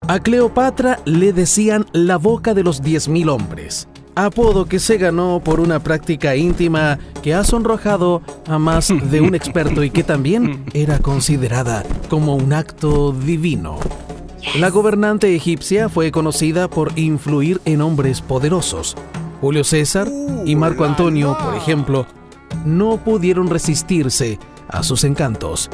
A Cleopatra le decían la boca de los 10.000 hombres, apodo que se ganó por una práctica íntima que ha sonrojado a más de un experto y que también era considerada como un acto divino. La gobernante egipcia fue conocida por influir en hombres poderosos. Julio César y Marco Antonio, por ejemplo, no pudieron resistirse a sus encantos.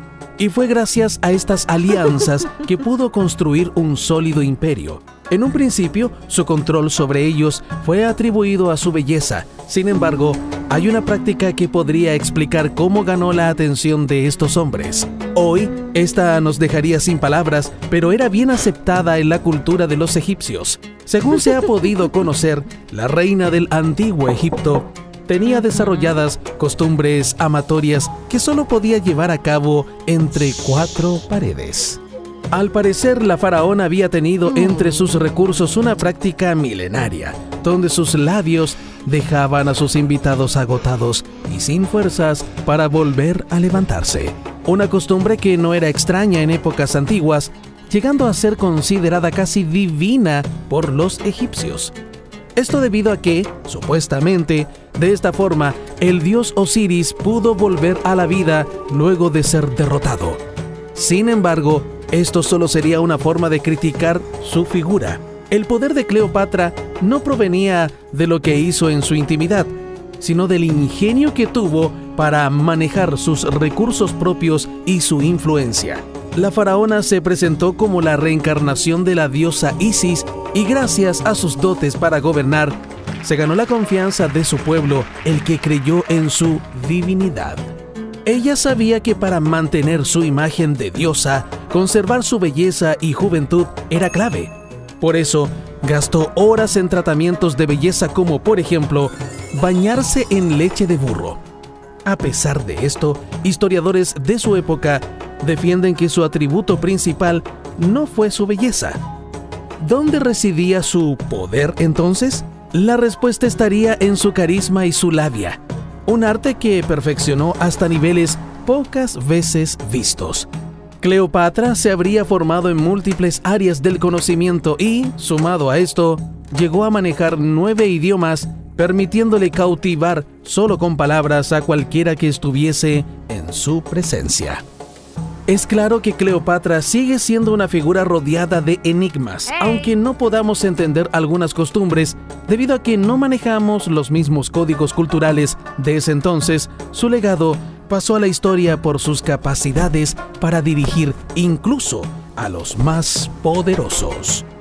Y fue gracias a estas alianzas que pudo construir un sólido imperio. En un principio, su control sobre ellos fue atribuido a su belleza. Sin embargo, hay una práctica que podría explicar cómo ganó la atención de estos hombres. Hoy, esta nos dejaría sin palabras, pero era bien aceptada en la cultura de los egipcios. Según se ha podido conocer, la reina del antiguo Egipto tenía desarrolladas costumbres amatorias que solo podía llevar a cabo entre 4 paredes. Al parecer, la faraona había tenido entre sus recursos una práctica milenaria, donde sus labios dejaban a sus invitados agotados y sin fuerzas para volver a levantarse. Una costumbre que no era extraña en épocas antiguas, llegando a ser considerada casi divina por los egipcios. Esto debido a que, supuestamente, de esta forma, el dios Osiris pudo volver a la vida luego de ser derrotado. Sin embargo, esto solo sería una forma de criticar su figura. El poder de Cleopatra no provenía de lo que hizo en su intimidad, sino del ingenio que tuvo para manejar sus recursos propios y su influencia. La faraona se presentó como la reencarnación de la diosa Isis y gracias a sus dotes para gobernar, se ganó la confianza de su pueblo, el que creyó en su divinidad. Ella sabía que para mantener su imagen de diosa, conservar su belleza y juventud era clave. Por eso, gastó horas en tratamientos de belleza como, por ejemplo, bañarse en leche de burro. A pesar de esto, historiadores de su época defienden que su atributo principal no fue su belleza. ¿Dónde residía su poder entonces? La respuesta estaría en su carisma y su labia, un arte que perfeccionó hasta niveles pocas veces vistos. Cleopatra se habría formado en múltiples áreas del conocimiento y, sumado a esto, llegó a manejar 9 idiomas, permitiéndole cautivar solo con palabras a cualquiera que estuviese en su presencia. Es claro que Cleopatra sigue siendo una figura rodeada de enigmas, aunque no podamos entender algunas costumbres debido a que no manejamos los mismos códigos culturales de ese entonces. Su legado pasó a la historia por sus capacidades para dirigir incluso a los más poderosos.